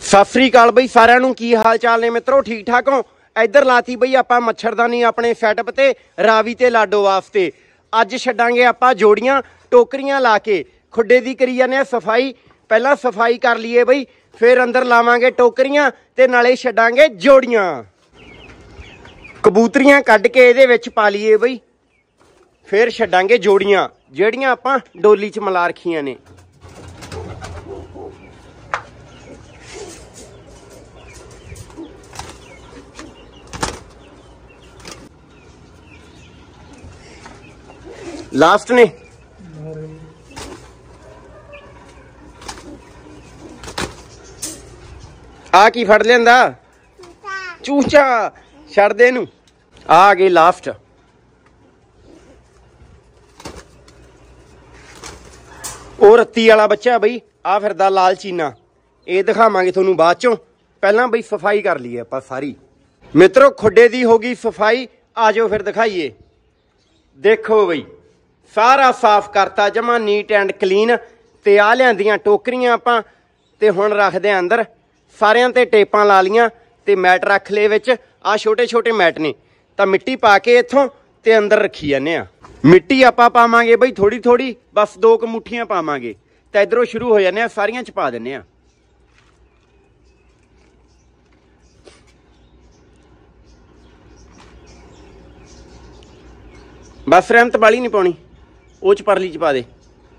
सत श्री अकाल बई सारिਆਂ ਨੂੰ की हाल चाल ने मित्रों ठीक ठाक हो। इधर लाती बई आपां मच्छरदानी अपने सैटअप ते रावी ते लाडो वास्ते। अज छड्डांगे आपां जोड़ियां टोकरियां ला के खुड्डे दी करी जाने सफाई। पहला सफाई कर लीए बई, फिर अंदर लावांगे टोकरियां ते नाले छड्डांगे जोड़ियां। कबूतरियां कढ के इहदे विच पा लीए बई, फिर छड्डांगे जोड़ियां ਜਿਹੜੀਆਂ आपां डोली च मिला रखियां ने। लास्ट ने आ की फड़ लेंदा चूचा छड़ दे नू। आ गई लास्ट। ओ रत्ती वाला बच्चा बई आ फिरदा लाल चीना, ये दिखावांगे थोनू बाद चों। पहला बई सफाई कर लीए आपां सारी। मित्रों खुड्डे दी हो गई सफाई, आ जाओ फिर दिखाइए। देखो बई सारा साफ करता जमा नीट एंड क्लीन। ते आ लियांदियां टोकरियां आपां ते हुण रखदे अंदर। सारियां ते टेपां ला लियां ते मैट रख ले विच। आ छोटे छोटे मैट ने तां मिट्टी पा के इत्थों ते अंदर रखी जाने आ। मिट्टी आपां पावांगे बई थोड़ी थोड़ी, बस 2 क मुठियां पावांगे ते इधरों शुरू हो जाने आ, सारियां च पा दिंने आ। बस रहमत वाली नहीं पाउणी, ਉਹ ਚ परली च पा दे।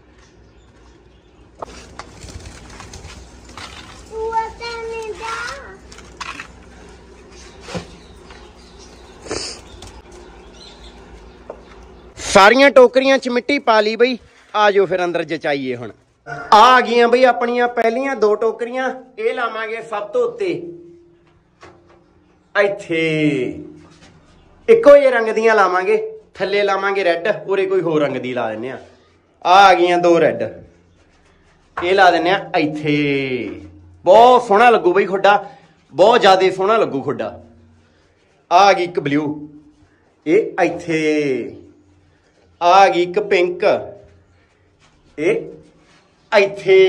सारियां टोकरियां च मिट्टी पा ली बई। आ जाओ फिर अंदर जचाइए। हुण आ गईयां बई अपनियां पहलियां 2 टोकरियां। ये लावांगे सब तो उत्ते इत्थे। इक्को जे रंग दियां लावांगे, थल्ले लावांगे रैड, उरे कोई होर रंग दी ला दिंने आ गईयां 2 रैड, ये ला दिंने आ इत्थे। बहुत सोहना लगू बई खुड्डा, बहुत ज्यादा सोहना लगू खुड्डा। आ गई एक ब्लू, ये इत्थे। आ गई एक पिंक, ये इत्थे।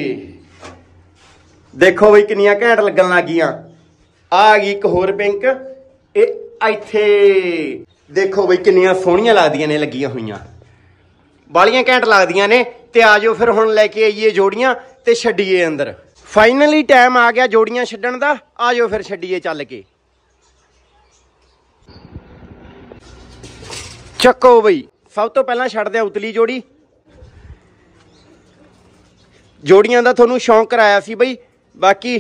देखो बई किन्नियां घैंट लगन लग गईयां। आ गई एक होर पिंक, ये इत्थे। देखो बई किन्नियां सोहणियां लगदियां ने लगियां होईयां, बालियां घैंट लगदियां ने। ते आ जाओ फिर हुण लैके आईए जोड़ियां ते छड्डीए अंदर। फाइनली टाइम आ गया जोड़ियां छड्डण दा। आ जाओ फिर छड्डीए चल के। चक्को बई सब तो पहला छड्डदे उतली जोड़ी। जोड़ियां दा थोनू शौक कराया सी बई, बाकी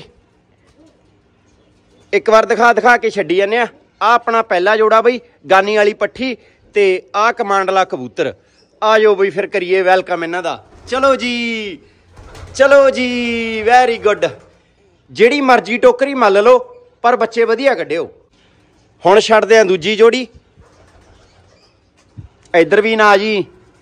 एक बार दिखा दिखा के छड्डी जाने आ। आ अपना पहला जोड़ा बई, गानी वाली पट्ठी ते आ कमांडला कबूतर। आ जाओ बई फिर करिए वेलकम इन्हां दा। चलो जी चलो जी, वैरी गुड। जिहड़ी मर्जी टोकरी मल लो पर बच्चे वधिया कढिओ। हुण छड्डदे आ दूजी जोड़ी। इधर भी ना जी।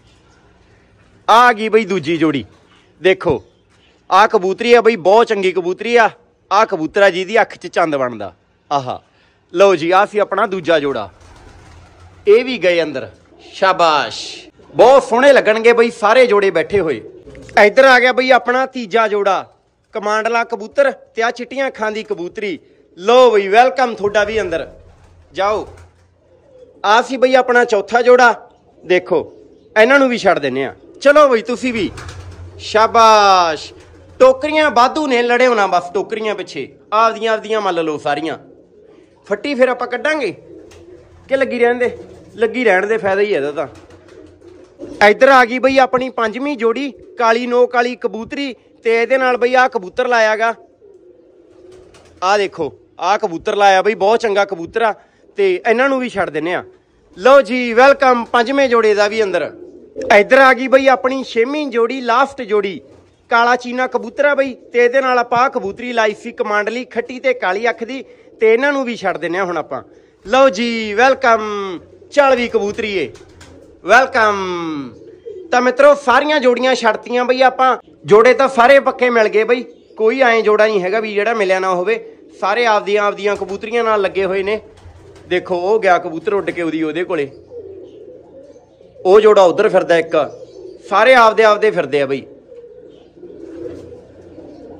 आ गई बई दूजी जोड़ी। देखो आ कबूतरी आ बई, बहुत चंगी कबूतरी आ। आ कबूतर आ जिहदी अख च चंद बनदा। आहा लो जी, आ सी अपना दूजा जोड़ा। ये भी गए अंदर, शाबाश। बहुत सोहने लगणगे बई सारे जोड़े बैठे हुए। इधर आ गया बई अपना तीजा जोड़ा, कमांडला कबूतर ते आ चिट्टियां अखां दी कबूतरी। लो बई वेलकम थोड़ा भी अंदर जाओ। आ सी बई अपना चौथा जोड़ा। देखो इन्हां नूं भी छड्ड दिंने आ। चलो बई तुसी भी, शाबाश। टोकरियां वाधू ने, लड़े होना बस टोकरियां पिछे। आपदियां आपदियां मल लो सारियां। फट्टी फिर आपां कड्डांगे कि लगी रहन दे? लगी रहन दे, फायदा ही है। इधर आ गई बई अपनी 5वीं जोड़ी, काली नोक वाली कबूतरी ते इहदे नाल बई आ कबूतर लाया गा। आ देखो आ कबूतर लाया बई, बहुत चंगा कबूतर आ। ते इन्हां नूं भी छड्ड दिंने आ। लो जी वेलकम 5वें जोड़े दा भी अंदर। इधर आ गई बई अपनी 6वीं जोड़ी, लास्ट जोड़ी, काला चीना कबूतर आ बई। ते इहदे नाल आपां कबूतरी लाई सी कमांडली, खट्टी ते काली अख दी। ते इन्हां नूं भी छड्ड दिंने आ हुण आपां। लो जी वेलकम, चल भी कबूतरी है वेलकम। तो मित्रों सारियां जोड़ियां छड्डतियां बई आपां। जोड़े तो सारे पक्के मिल गए बई, कोई ऐ जोड़ा नहीं हैगा भी जिहड़ा मिलिया ना होवे। सारे आपदियां आपदियां कबूतरियां नाल लगे हुए ने। देखो वो गया कबूतर उड़ के ਉਹਦੇ ਕੋਲੇ, ਉਹ जोड़ा उधर फिरदा एक। सारे आपदे आपदे फिरदे आ बई।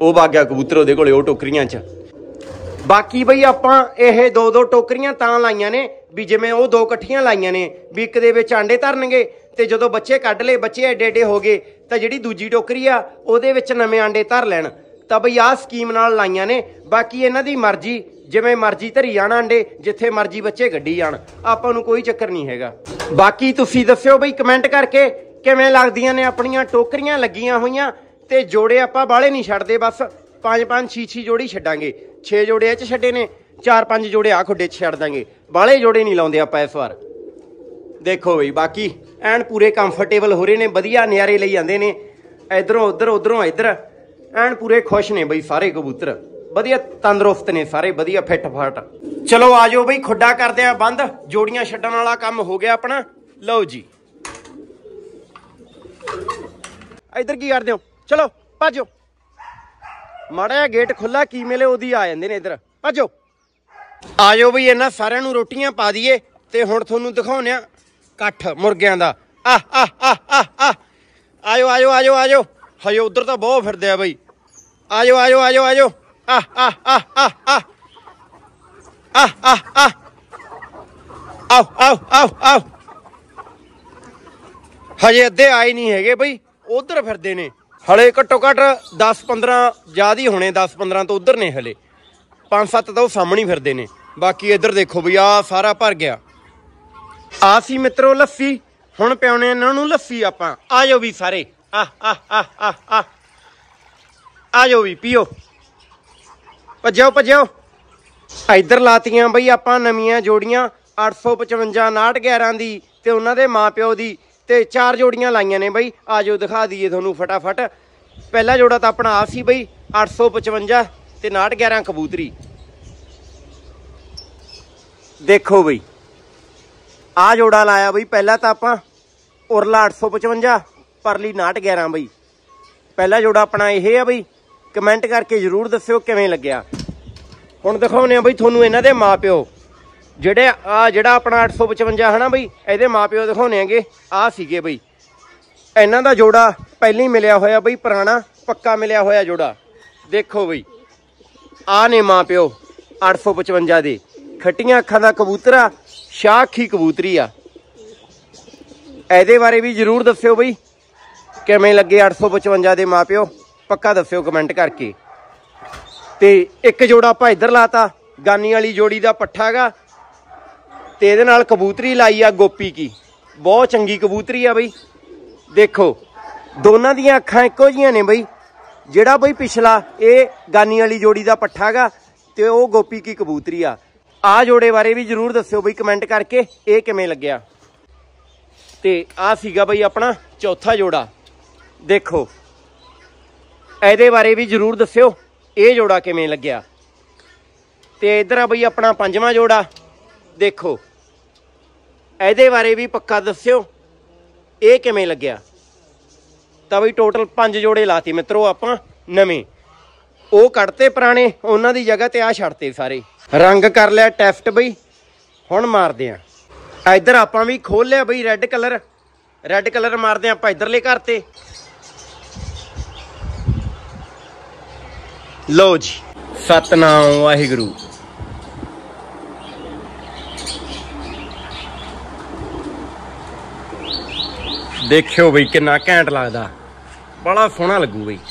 ਉਹ ਵਗ ਗਿਆ ਕਬੂਤਰ ਉਹਦੇ ਕੋਲੇ ਉਹ ਟੋਕਰੀਆਂ 'ਚ। ਬਾਕੀ ਬਈ ਆਪਾਂ ਇਹ 2-2 ਟੋਕਰੀਆਂ ਤਾਂ ਲਾਈਆਂ ਨੇ ਵੀ ਜਿਵੇਂ ਉਹ 2 ਇਕੱਠੀਆਂ ਲਾਈਆਂ ਨੇ ਵੀ ਇੱਕ ਦੇ ਵਿੱਚ ਆਂਡੇ ਧਰਨਗੇ ਤੇ ਜਦੋਂ ਬੱਚੇ ਕੱਢ ਲਏ, ਬੱਚੇ ਐਡੇ ਐਡੇ ਹੋ ਗਏ ਤਾਂ ਜਿਹੜੀ ਦੂਜੀ ਟੋਕਰੀ ਆ ਉਹਦੇ ਵਿੱਚ ਨਵੇਂ ਆਂਡੇ ਧਰ ਲੈਣ। ਤਾਂ ਬਈ ਆਹ ਸਕੀਮ ਨਾਲ ਲਾਈਆਂ ਨੇ। ਬਾਕੀ ਇਹਨਾਂ ਦੀ ਮਰਜ਼ੀ, ਜਿਵੇਂ ਮਰਜ਼ੀ ਧਰੀ ਜਾਣ ਆਂਡੇ, ਜਿੱਥੇ ਮਰਜ਼ੀ ਬੱਚੇ ਗੱਡੀ ਜਾਣ, ਆਪਾਂ ਨੂੰ ਕੋਈ ਚੱਕਰ ਨਹੀਂ ਹੈਗਾ। ਬਾਕੀ ਤੁਸੀਂ ਦੱਸਿਓ ਬਈ ਕਮੈਂਟ ਕਰਕੇ ਕਿਵੇਂ ਲੱਗਦੀਆਂ ਨੇ ਆਪਣੀਆਂ ਟੋਕਰੀਆਂ ਲੱਗੀਆਂ ਹੋਈਆਂ। ਤੇ ਜੋੜੇ ਆਪਾਂ ਬਾਹਲੇ ਨਹੀਂ ਛੱਡਦੇ, ਬਸ 5-5 6 ਜੋੜੀ ਛੱਡਾਂਗੇ। 6 ਜੋੜੇ ਇਹ 'ਚ ਛੱਡੇ ਨੇ, 4-5 ਜੋੜੇ ਆ ਖੁੱਡੇ 'ਚ ਛੱਡ ਦਾਂਗੇ। ਬਾਹਲੇ ਜੋੜੇ ਨਹੀਂ ਲਾਉਂਦੇ ਆਪਾਂ ਇਸ ਵਾਰ। ਦੇਖੋ ਬਈ ਬਾਕੀ ਐਨ ਪੂਰੇ ਕੰਫਰਟੇਬਲ ਹੋ ਰਹੇ ਨੇ, ਵਧੀਆ ਨਜ਼ਾਰੇ ਲਈ ਜਾਂਦੇ ਨੇ। ਇਧਰੋਂ ਉਧਰ, ਉਧਰੋਂ ਇੱਧਰ, ਐਨ ਪੂਰੇ ਖੁਸ਼ ਨੇ ਬਈ ਸਾਰੇ ਕਬੂਤਰ। ਵਧੀਆ ਤੰਦਰੁਸਤ ਨੇ ਸਾਰੇ, ਵਧੀਆ ਫਿੱਟ ਫਾਟ। ਚਲੋ ਆ ਜਾਓ ਬਈ ਖੁੱਡਾ ਕਰਦੇ ਆ ਬੰਦ। ਜੋੜੀਆਂ ਛੱਡਣ ਵਾਲਾ ਕੰਮ ਹੋ ਗਿਆ ਆਪਣਾ। ਲਓ ਜੀ ਇੱਧਰ ਕੀ ਕਰਦੇ ਹੋ? ਚਲੋ ਭੱਜੋ, ਮਾੜਾ ਜਿਹਾ ਗੇਟ ਖੁੱਲਾ ਕੀ ਮਿਲੇ ਉਹਦੀ ਆ ਜਾਂਦੇ ਨੇ। ਇੱਧਰ ਭੱਜੋ। ਆ ਜਾਓ ਬਈ ਇਹਨਾਂ ਸਾਰਿਆਂ ਨੂੰ ਰੋਟੀਆਂ ਪਾ ਦਈਏ ਤੇ ਹੁਣ ਤੁਹਾਨੂੰ ਦਿਖਾਉਂਦੇ ਆ ਇਕੱਠ ਮੁਰਗਿਆਂ ਦਾ। ਆਜੋ ਆਜੋ ਆਜੋ ਆਜੋ। ਹਜੇ ਉਧਰ ਤਾਂ ਬਹੁਤ ਫਿਰਦੇ ਆ ਬਈ। ਆਜੋ ਆਜੋ ਆਜੋ ਆਜੋ। ਆਓ ਆਓ ਆਓ ਆਓ। ਹਜੇ ਅੱਧੇ ਆਏ ਨਹੀਂ ਹੈਗੇ ਬਈ, ਉਧਰ ਫਿਰਦੇ ਨੇ। ਹਲੇ ਘੱਟੋ ਘੱਟ 10-15 ਜ਼ਿਆਦਾ ਹੀ ਹੋਣੇ, 10-15 ਤੋਂ ਉਧਰ ਨੇ। ਹਲੇ 5-7 ਤਾਂ ਉਹ ਸਾਹਮਣੇ ਫਿਰਦੇ ਨੇ। ਬਾਕੀ ਇੱਧਰ ਦੇਖੋ ਬਈ ਆਹ ਸਾਰਾ ਭਰ ਗਿਆ। ਆ ਸੀ ਮਿੱਤਰੋ ਲੱਸੀ। ਹੁਣ ਪਿਆਉਣੇ ਇਹਨਾਂ ਨੂੰ ਲੱਸੀ ਆਪਾਂ। ਆ ਜਾਓ ਵੀ ਸਾਰੇ। ਆ ਜਾਓ ਵੀ ਪੀਓ। ਭੱਜੋ ਭੱਜੋ। ਇੱਧਰ ਲਾਤੀਆਂ ਬਈ ਆਪਾਂ ਨਵੀਆਂ ਜੋੜੀਆਂ 855 5911 ਦੀ ਤੇ ਉਹਨਾਂ ਦੇ ਮਾਂ ਪਿਓ ਦੀ, ਤੇ 4 ਜੋੜੀਆਂ ਲਾਈਆਂ ਨੇ ਬਈ। ਆ ਜਾਓ ਦਿਖਾ ਦਈਏ ਤੁਹਾਨੂੰ ਫਟਾਫਟ। ਪਹਿਲਾ ਜੋੜਾ ਤਾਂ ਆਪਣਾ ਆ ਸੀ ਬਈ 855 ਤੇ 5911 ਕਬੂਤਰੀ। ਦੇਖੋ ਬਈ ਆ ਜੋੜਾ ਲਾਇਆ ਬਈ ਪਹਿਲਾਂ ਤਾਂ ਆਪਾਂ ਉਰਲਾ 855 ਪਰਲੀ 5911 ਬਈ। ਪਹਿਲਾ ਜੋੜਾ ਆਪਣਾ ਇਹ ਆ ਬਈ। ਕਮੈਂਟ ਕਰਕੇ ਜ਼ਰੂਰ ਦੱਸਿਓ ਕਿਵੇਂ ਲੱਗਿਆ। ਹੁਣ ਦਿਖਾਉਂਦੇ ਆ ਬਈ ਤੁਹਾਨੂੰ ਇਹਨਾਂ ਦੇ ਮਾਂ ਪਿਓ, ਜਿਹੜੇ ਆ ਜਿਹੜਾ ਆਪਣਾ 855 ਹੈ ਨਾ ਬਈ, ਇਹਦੇ ਮਾਂ ਪਿਓ ਦਿਖਾਉਂਦੇ ਹੈਗੇ। ਆ ਸੀਗੇ ਬਈ ਇਹਨਾਂ ਦਾ ਜੋੜਾ ਪਹਿਲਾਂ ਹੀ ਮਿਲਿਆ ਹੋਇਆ ਬਈ, ਪੁਰਾਣਾ ਪੱਕਾ ਮਿਲਿਆ ਹੋਇਆ ਜੋੜਾ। ਦੇਖੋ ਬਈ ਆ ਨੇ ਮਾਂ ਪਿਓ 855 ਦੇ। ਖੱਟੀਆਂ ਅੱਖਾਂ ਦਾ ਕਬੂਤਰ ਆ, ਸ਼ਾਖੀ ਕਬੂਤਰੀ ਆ। ਇਹਦੇ ਬਾਰੇ ਵੀ ਜ਼ਰੂਰ ਦੱਸਿਓ ਬਈ ਕਿਵੇਂ ਲੱਗੇ 855 ਦੇ ਮਾਂ ਪਿਓ, ਪੱਕਾ ਦੱਸਿਓ ਕਮੈਂਟ ਕਰਕੇ। ਤੇ ਇੱਕ ਜੋੜਾ ਆਪਾਂ ਇੱਧਰ ਲਾਤਾ, ਗਾਨੀ ਵਾਲੀ ਜੋੜੀ ਦਾ ਪੱਠਾ ਗਾ ਤੇ ਇਹਦੇ ਨਾਲ ਕਬੂਤਰੀ ਲਾਈ ਆ ਗੋਪੀ ਕੀ। ਬਹੁਤ ਚੰਗੀ ਕਬੂਤਰੀ ਆ ਬਈ। ਦੇਖੋ ਦੋਨਾਂ ਦੀਆਂ ਅੱਖਾਂ ਇੱਕੋ ਜਿਹੀਆਂ ਨੇ ਬਈ। ਜਿਹੜਾ ਬਈ ਪਿਛਲਾ ਇਹ ਗਾਨੀ ਵਾਲੀ ਜੋੜੀ ਦਾ ਪੱਠਾ ਗਾ ਤੇ ਉਹ ਗੋਪੀ ਕੀ ਕਬੂਤਰੀ ਆ। ਆ ਜੋੜੇ ਬਾਰੇ ਵੀ ਜ਼ਰੂਰ ਦੱਸਿਓ ਬਈ ਕਮੈਂਟ ਕਰਕੇ ਇਹ ਕਿਵੇਂ ਲੱਗਿਆ। ਤੇ ਆ ਸੀਗਾ ਬਈ ਆਪਣਾ ਚੌਥਾ ਜੋੜਾ। ਦੇਖੋ ਇਹਦੇ ਬਾਰੇ ਵੀ ਜ਼ਰੂਰ ਦੱਸਿਓ ਇਹ ਜੋੜਾ ਕਿਵੇਂ ਲੱਗਿਆ। ਤੇ ਇੱਧਰ ਆ ਬਈ ਆਪਣਾ 5ਵਾਂ ਜੋੜਾ। ਦੇਖੋ ਇਹਦੇ ਬਾਰੇ ਵੀ ਪੱਕਾ ਦੱਸਿਓ ਇਹ ਕਿਵੇਂ ਲੱਗਿਆ। ਤਾਂ ਬਈ ਟੋਟਲ 5 ਜੋੜੇ ਲਾਤੇ ਮਿੱਤਰੋ ਆਪਾਂ ਨਵੇਂ। ਉਹ ਕੱਢਤੇ ਪੁਰਾਣੇ, ਉਹਨਾਂ ਦੀ ਜਗ੍ਹਾ ਤੇ ਆ ਛੱਡਤੇ ਸਾਰੇ। ਰੰਗ ਕਰ ਲਿਆ ਟੈਸਟ ਬਈ। ਹੁਣ ਮਾਰਦੇ ਆ। ਇੱਧਰ ਆਪਾਂ ਵੀ ਖੋਲ ਲਿਆ ਬਈ ਰੈੱਡ ਕਲਰ। ਰੈੱਡ ਕਲਰ ਮਾਰਦੇ ਆਪਾਂ ਇੱਧਰਲੇ ਘਰ ਤੇ। ਲਓ ਜੀ ਸਤਨਾਮ ਵਾਹਿਗੁਰੂ। ਦੇਖਿਓ ਬਈ ਕਿੰਨਾ ਘੈਂਟ ਲੱਗਦਾ, ਬੜਾ ਸੋਹਣਾ ਲੱਗੂ ਬਈ।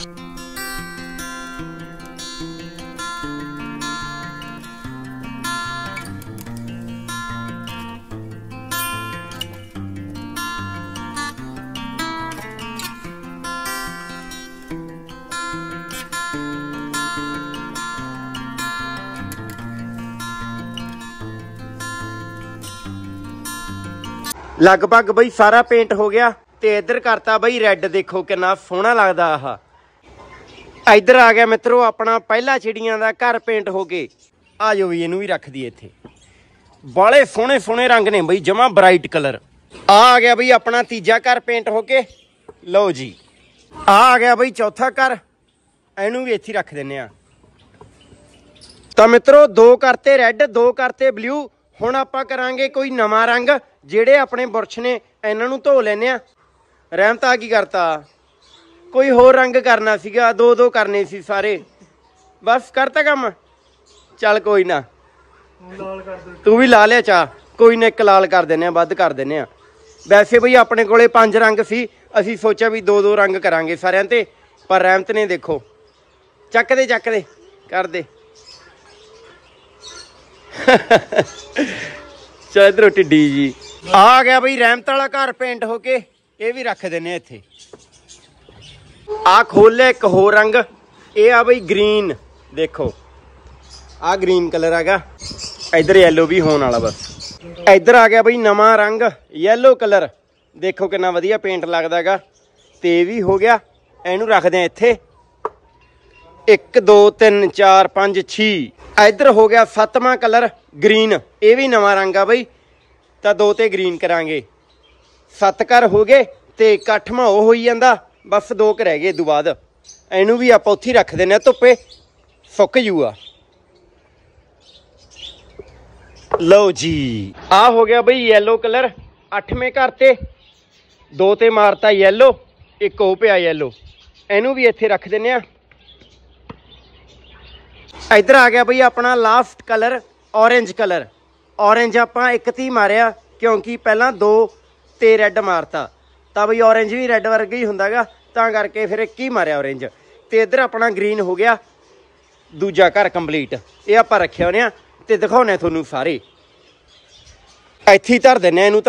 ਲਗਭਗ ਬਈ ਸਾਰਾ ਪੇਂਟ ਹੋ ਗਿਆ ਤੇ ਇੱਧਰ ਕਰਤਾ ਬਈ ਰੈੱਡ। ਦੇਖੋ ਕਿੰਨਾ ਸੋਹਣਾ ਲੱਗਦਾ ਆਹ। ਇੱਧਰ ਆ ਗਿਆ ਮਿੱਤਰੋ ਆਪਣਾ ਪਹਿਲਾ ਚਿੜੀਆਂ ਦਾ ਘਰ ਪੇਂਟ ਹੋ ਕੇ। ਆ ਜਾਓ ਵੀ ਇਹਨੂੰ ਵੀ ਰੱਖ ਦਈਏ ਇੱਥੇ। ਬਾਲੇ ਸੋਹਣੇ ਸੋਹਣੇ ਰੰਗ ਨੇ ਬਈ, ਜਮਾ ਬਰਾਈਟ ਕਲਰ। ਆ ਗਿਆ ਬਈ ਆਪਣਾ ਤੀਜਾ ਘਰ ਪੇਂਟ ਹੋ ਕੇ। ਲਓ ਜੀ ਆ ਗਿਆ ਬਈ ਚੌਥਾ ਘਰ। ਇਹਨੂੰ ਵੀ ਇੱਥੇ ਰੱਖ ਦਿੰਨੇ ਆ। ਤਾਂ ਮਿੱਤਰੋ 2 ਕਰਤੇ ਰੈੱਡ, 2 ਕਰਤੇ ਬਲੂ। ਹੁਣ ਆਪਾਂ ਕਰਾਂਗੇ ਕੋਈ ਨਵਾਂ ਰੰਗ। ਜਿਹੜੇ ਆਪਣੇ ਬੁਰਸ਼ ਨੇ ਇਹਨਾਂ ਨੂੰ ਧੋ ਲੈਨੇ ਆ। ਰਹਿਮਤ ਆ ਕੀ ਕਰਤਾ? कोई होर रंग करना सीगा, दो दो करने सी सारे। बस करता काम, चल कोई ना तू भी ला लिया चाह, कोई ना एक लाल कर देने, वध कर देने। वैसे बई अपने कोले 5 रंग सी, असी सोचा भी दो दो रंग करांगे सारिਆਂ ते, पर रहमत ने देखो ਚੱਕ ਦੇ कर दे। चल इधरों टिड्डी जी आ गया बई रहमत वाला घर पेंट होके, ये भी रख देने इत्थे। आ खोल लिया एक होर रंग, ये आ बई ग्रीन, देखो आ ग्रीन कलर हैगा, इधर येलो भी होने वाला। बस इधर आ गया बई नवा रंग येलो कलर, देखो कितना वधिया पेंट लगदा हैगा। ते भी हो गया, इनू रखते हैं इत्थे 1 2 3 4 5 6। इधर हो गया 7वां कलर ग्रीन, ये भी नवा रंग आ बई, तो 2 ते ग्रीन करांगे। 7 घर हो गए ते 8वां वो होई जांदा, बस 2 रह गए। इदू बाद इनू भी आपां उत्थे रख देने, धुप्पे सुक जूगा। लो जी आ हो गया बई येलो कलर, 8वें घर ते 2 ते मारता येलो, एक हो पिया येलो, इनू भी इत्थे रख देने। इधर आ गया बई अपना last colour orange colour. Orange आपां 1 ती मारिया, क्योंकि पहला 2 ते रेड मारता, तो बई ऑरेंज भी रेड वर्गा ही हुंदा गा, तां करके फिर 1 ही मारिया ऑरेंज। ते इधर अपना ग्रीन हो गया दूजा घर कंप्लीट। ये आपां रखे होने ते दिखाने थोनू सारे, इत्थे ही धर देने इनू।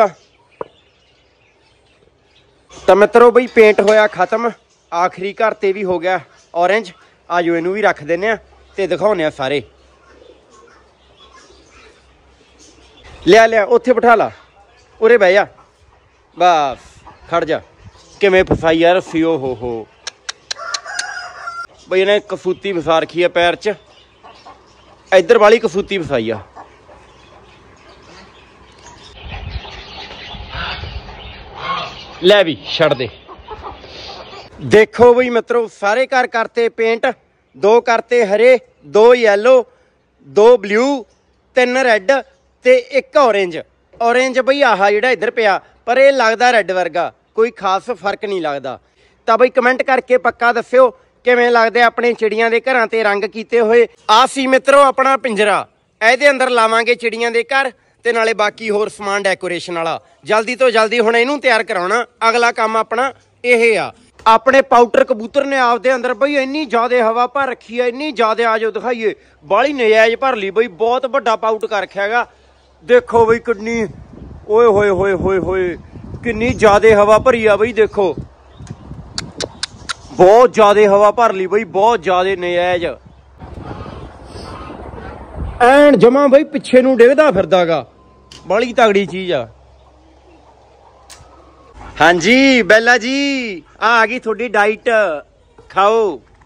तो मित्रों बई पेंट होया खत्म, आखिरी घर ते भी हो गया ऑरेंज। आजो इनू भी रख देने ते दिखाने सारे। लिया लिया उत्थे बिठा ला, उरे बह जा, बस खड़ जा। किवें फसाई यार रस्सी, ओ हो बई इन्हें कसूती फसा रखी है पैर च, इधर वाली कसूती फसाई आ। लै भी छड़ दे। देखो बई मित्रों सारे घर करते पेंट, 2 करते हरे, 2 येलो, 2 ब्लू, 3 रेड ते 1 ऑरेंज। ऑरेंज बई आहा जिहड़ा इधर पिया, पर यह लगदा रेड वर्गा, कोई खास फर्क नहीं लगता। तो बई कमेंट करके पक्का दस्सिओ किवें लगदे अपने चिड़ियां दे घरां ते रंग कीते होए। आ सी मित्रों अपना पिंजरा, इहदे अंदर लावांगे चिड़ियां दे घर ते नाले बाकी होर समान डेकोरेशन वाला। जल्दी तो जल्दी हुण इहनूं तैयार कराउणा, अगला काम अपना यह आ। अपने पाउडर कबूतर ने आपदे अंदर बई इन्नी ज़्यादा हवा भर रखी है, इन्नी ज़्यादा आ जाओ दिखाइए, बाली नजायज़ भर ली बई, बहुत बड़ा पाउट कर रखा हैगा। देखो बई किन्नी, ओए होए होए होए होए किन्नी ज़्यादा हवा भरी आ बई, देखो बहुत ज़्यादा हवा भर ली बई, बहुत ज़्यादा नजायज़ एन जमा बई पिछे नूं डिगदा फिरदा गा, बड़ी तगड़ी चीज़ आ। हाँ जी बेला जी आ गई थोड़ी डाइट, खाओ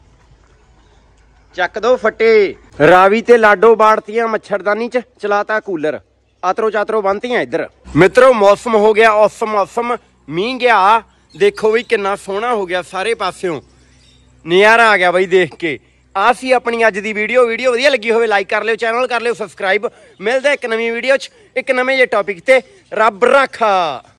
चक दो फटे। रावी ते लाडो बाड़तियां मच्छरदानी च, चलाता कूलर, आतरो चातरो बनतियां इधर। मित्रों मौसम हो गया औसम, मौसम मींह गया, देखो बई कितना सोहना हो गया, सारे पास्यों नज़ारा आ गया बई देख के। आ सी अपनी अज दी वीडियो वधिया लगी होवे लाइक कर लियो, चैनल कर लियो सबसक्राइब। मिलदा एक नवीं वीडियो च एक नवें जे टॉपिक ते, रब राखा।